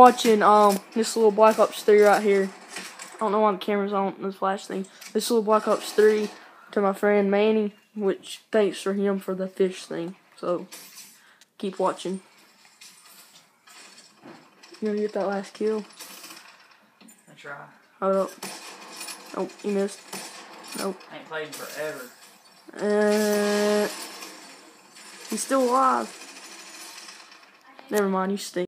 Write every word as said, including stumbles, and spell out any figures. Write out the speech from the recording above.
watching um this little Black Ops three right here. I don't know why the camera's on this flash thing. This little Black Ops three to my friend Manney, which thanks for him for the fish thing. So keep watching. You gonna get that last kill? I try. Hold up. Nope, you missed. Nope. I ain't played in forever. Uh, he's still alive. Never mind, you stink.